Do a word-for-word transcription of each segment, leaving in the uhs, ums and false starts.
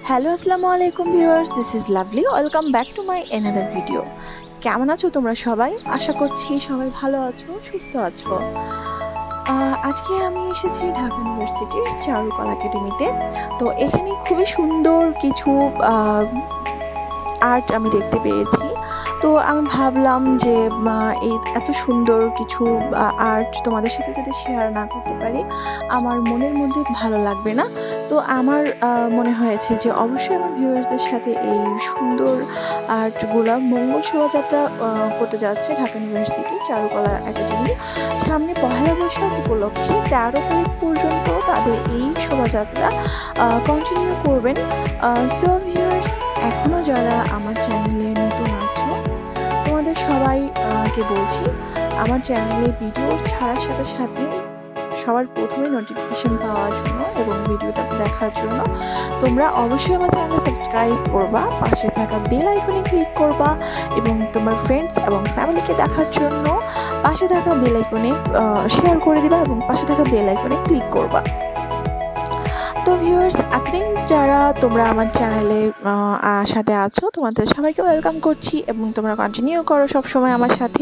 Hello আসসালামু আলাইকুম viewers, this is Lovely. Welcome back to my another video. কেমন আছো তোমরা সবাই? আশা করছি সবাই ভালো আছো, সুস্থ আছো। আহ, আজকে আমি এসেছি ঢাকা ইউনিভার্সিটির চারুকলা একাডেমিতে। তো এখানে খুবই সুন্দর কিছু আর্ট আমি দেখতে পেয়েছি। তো আমি ভাবলাম যে এই এত সুন্দর কিছু আর্ট তোমাদের সাথে যদি শেয়ার না করতে পারি আমার মনের মধ্যে ভালো লাগবে না। তো আমার মনে হয়েছে যে অবশ্যই আমার ভিউয়ার্সদের সাথে এই সুন্দর আর্টগুলো মঙ্গল শোভাযাত্রা করতে যাচ্ছে ঢাকা ইউনিভার্সিটি চারুকলা একাডেমি। সামনে পহেলা বৈশাখ উপলক্ষে তেরো তারিখ পর্যন্ত তাদের এই শোভাযাত্রা কন্টিনিউ করবেন। সো ভিউয়ার্স, এখনও যারা আমার চ্যানেলে নতুন আছো তোমাদের সবাইকে বলছি আমার চ্যানেলে ভিডিও ছাড়ার সাথে সাথে সবার প্রথমে নোটিফিকেশন পাওয়ার জন্য এবং ভিডিওটা দেখার জন্য তোমরা অবশ্যই আমার চ্যানেলে সাবস্ক্রাইব করবা, পাশে থাকা বেল আইকনে ক্লিক করবা এবং তোমার ফ্রেন্ডস এবং ফ্যামিলিকে দেখার জন্য পাশে থাকা বেল আইকনে শেয়ার করে দিবা এবং পাশে থাকা বেল আইকনে ক্লিক করবা। তো ভিউয়ার্স, এতদিন যারা তোমরা আমার চ্যানেলে সাথে আছো তোমাদের সবাইকে ওয়েলকাম করছি এবং তোমরা কন্টিনিউ করো সবসময় আমার সাথে।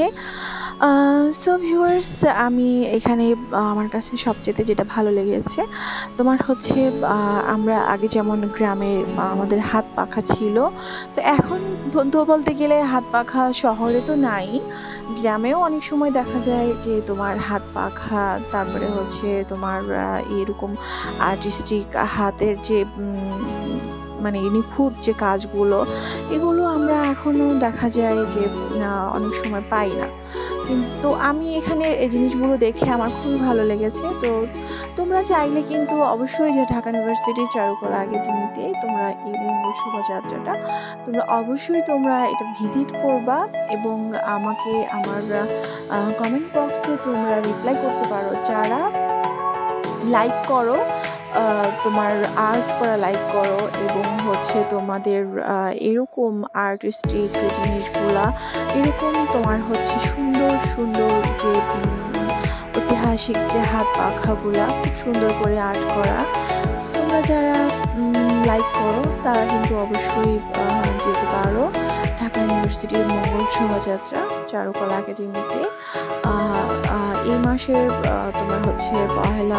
সো ভিউয়ার্স, আমি এখানে আমার কাছে সবচেয়ে যেটা ভালো লেগেছে তোমার হচ্ছে আমরা আগে যেমন গ্রামে আমাদের হাত পাখা ছিল, তো এখন তো বলতে গেলে হাত পাখা শহরে তো নাই, গ্রামেও অনেক সময় দেখা যায় যে তোমার হাত পাখা, তারপরে হচ্ছে তোমার এরকম আর্টিস্টিক হাতের যে মানে নিখুঁত যে কাজগুলো এগুলো আমরা এখনও দেখা যায় যে অনেক সময় পাই না। কিন্তু আমি এখানে এই জিনিসগুলো দেখে আমার খুবই ভালো লেগেছে। তো তোমরা চাইলে কিন্তু অবশ্যই যে ঢাকা ইউনিভার্সিটির চারুকলা একাডেমিতে তোমরা এই মঙ্গল শোভাযাত্রাটা তোমরা অবশ্যই তোমরা এটা ভিজিট করবা এবং আমাকে আমার কমেন্ট বক্সে তোমরা রিপ্লাই করতে পারো যারা লাইক করো, তোমার আর্ট করা লাইক করো এবং হচ্ছে তোমাদের এরকম আর্টিস্টিক জিনিসগুলা এরকম তোমার হচ্ছে সুন্দর সুন্দর যে ঐতিহাসিক যে হাত পাখাগুলা খুব সুন্দর করে আর্ট করা তোমরা যারা লাইক করো তারা কিন্তু অবশ্যই যেতে পারো ঢাকা ইউনিভার্সিটির মঙ্গল শোভাযাত্রা চারুকলা একাডেমিতে। এই মাসের তোমার হচ্ছে পহেলা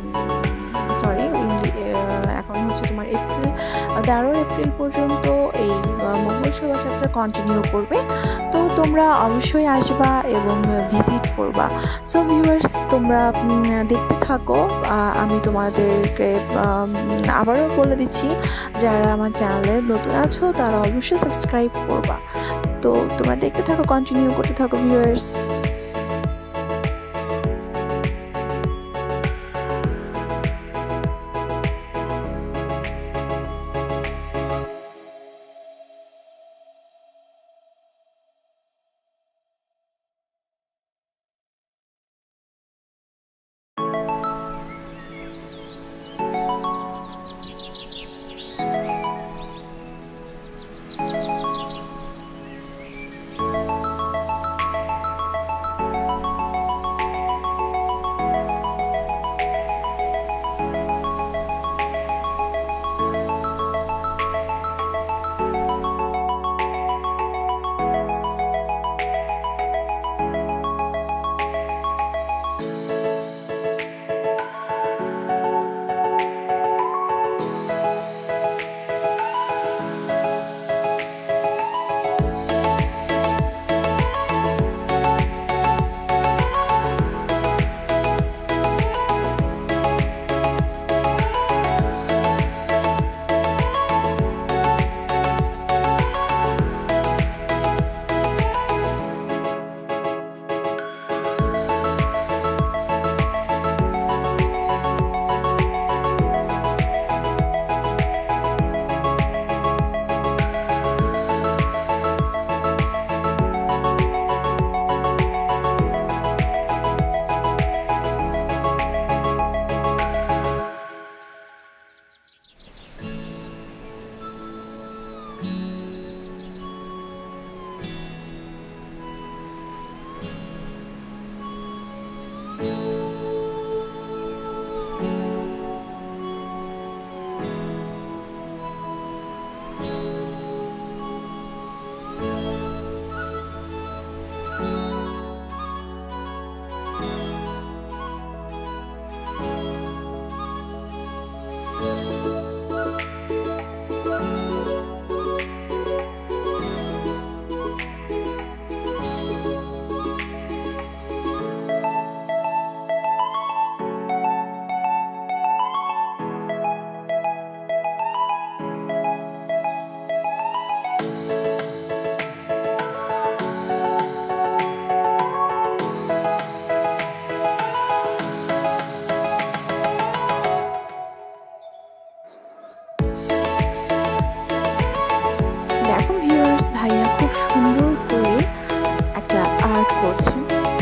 সরি এখন হচ্ছে তোমার এপ্রিল তেরো এপ্রিল পর্যন্ত এই মঙ্গল শোভাযাত্রা কন্টিনিউ করবে। তো তোমরা অবশ্যই আসবা এবং ভিজিট করবা। সো ভিউয়ার্স, তোমরা দেখতে থাকো। আমি তোমাদেরকে আবারও বলে দিচ্ছি যারা আমার চ্যানেলে নতুন আছো তারা অবশ্যই সাবস্ক্রাইব করবা। তো তোমরা দেখতে থাকো, কন্টিনিউ করতে থাকো ভিউয়ার্স।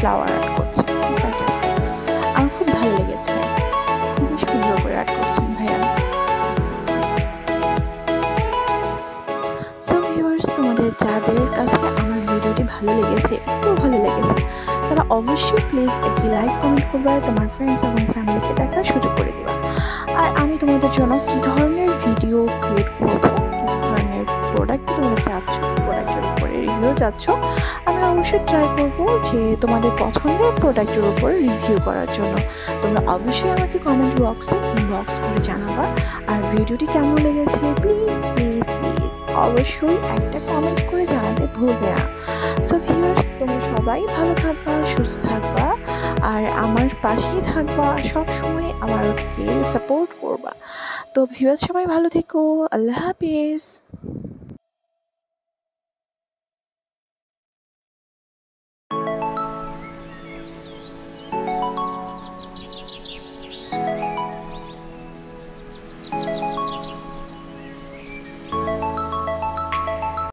ফ্লাওয়ার আর্ট করছে, ফ্যান্টাস্টিক। আমার খুব ভালো লেগেছে, খুবই সুন্দর করে আর্ট করছেন ভাইয়া। সো ভিউয়ার্স, তোমাদের যাদের কাছে আমার ভিডিওটি ভালো লেগেছে, খুব ভালো লেগেছে, তারা অবশ্যই প্লিজ একটি লাইক কমেন্ট করবে, তোমার ফ্রেন্ডস এবং ফ্যামিলিকে দেখার সুযোগ করে দেবা। আর আমি তোমাদের জন্য কী ধরনের ভিডিও ক্রিয়েট করবো, কী ধরনের প্রোডাক্ট তোমরা চাচ্ছ, প্রোডাক্টের উপরে রিভিউ চাচ্ছ, আমি অবশ্যই ট্রাই করবো যে তোমাদের পছন্দের প্রোডাক্টের উপর রিভিউ করার জন্য। তোমরা অবশ্যই আমাকে কমেন্ট বক্সে ইনবক্স করে জানাবা। আর ভিডিওটি কেমন লেগেছে প্লিজ প্লিজ প্লিজ অবশ্যই একটা কমেন্ট করে জানাতে ভুলবে না। সো ভিউয়ার্স, তোমরা সবাই ভালো থাকবা, সুস্থ থাকবা, আর আমার পাশেই থাকবা, সব সময় আমাকে সাপোর্ট করবা। তো ভিউয়ার্স, সবাই ভালো থেকো, আল্লাহ হাফেজ।